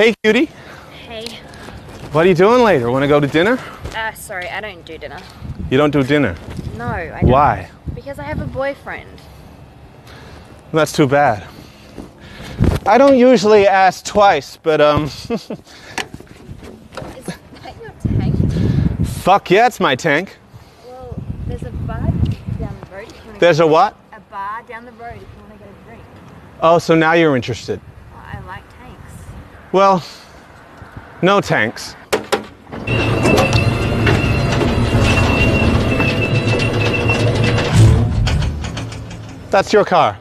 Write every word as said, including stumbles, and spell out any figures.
Hey, cutie. Hey. What are you doing later? Want to go to dinner? Uh, sorry, I don't do dinner. You don't do dinner? No, I don't. Why? Because I have a boyfriend. That's too bad. I don't usually ask twice, but um... Is that your tank? Fuck yeah, it's my tank. Well, there's a bar down the road if you want to There's a what? A bar down the road if you want to get a drink. Oh, so now you're interested. Oh, I like tanks. Well, no tanks. That's your car.